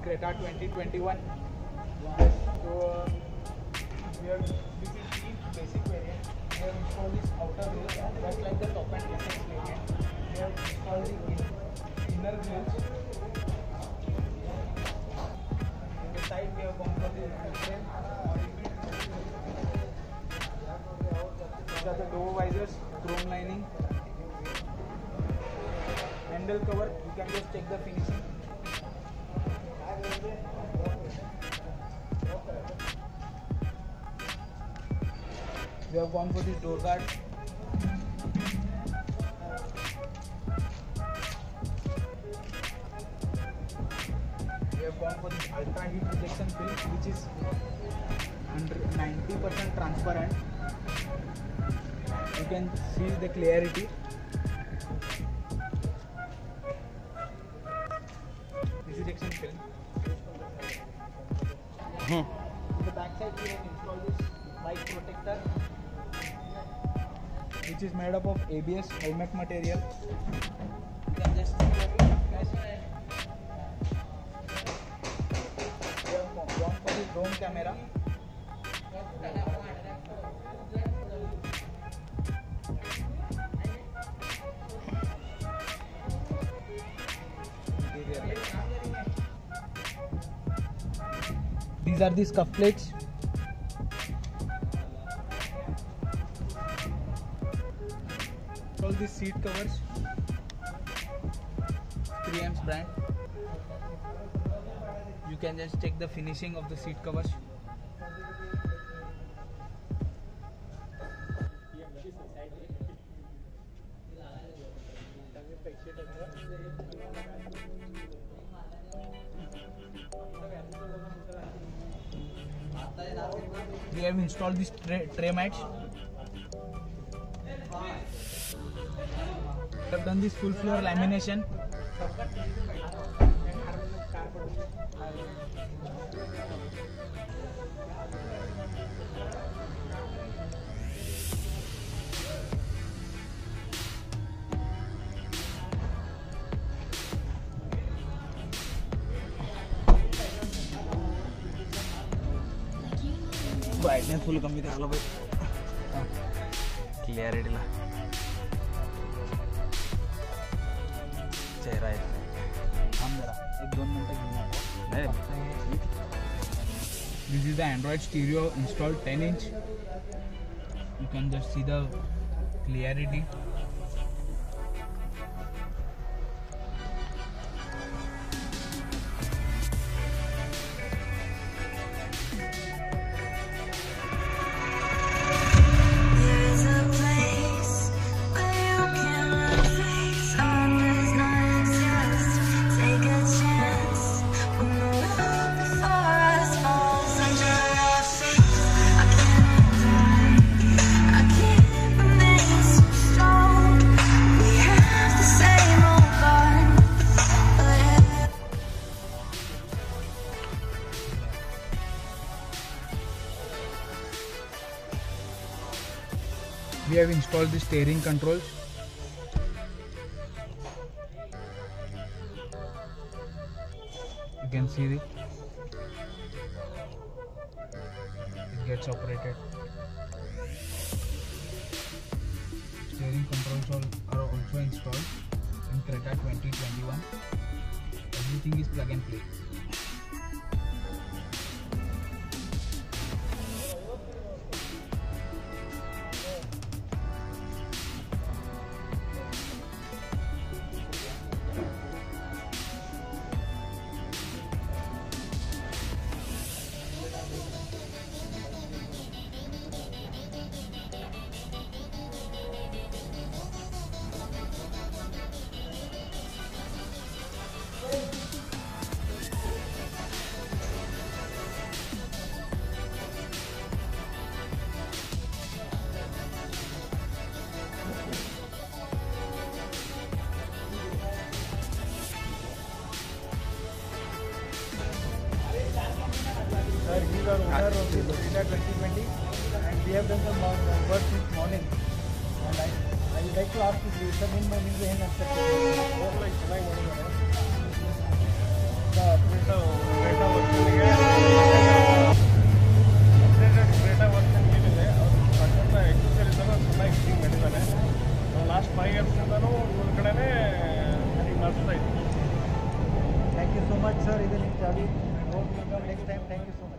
Creta 2021. So this is the basic variant. We have installed this outer grill just like the top end SX variant. We have installed the inner grills. In the side we have gone for the frame. These are the door visors, chrome lining. Handle cover, you can just check the finishing. We have gone for the door guard. We have gone for the ultra heat rejection film, which is 90% transparent. You can see the clarity. This rejection film. In the back side we have installed this bike protector, which is made up of ABS helmet material. You can just see the we have gone for the drone camera. These are the scuff plates. All these seat covers, 3M's brand. You can just check the finishing of the seat covers. We have installed these tray mats. We have done this full floor lamination. Brightness full कमी झालं पाहिजे. क्लिअरिटीला चेहरा आहे. थांब जरा 1-2 मिनिटं घेऊन. This is the Android stereo installed 10-inch. You can just see the clarity. We have installed the steering controls. You can see it gets operated. Steering controls are also installed in Creta 2021. Everything is plug and play. These are owner of the Creta 2020, and we have done some work since morning. And I would like to ask you, sir, in morning we have sir, is the next चाबी. Hope you come next time. Thank you so much.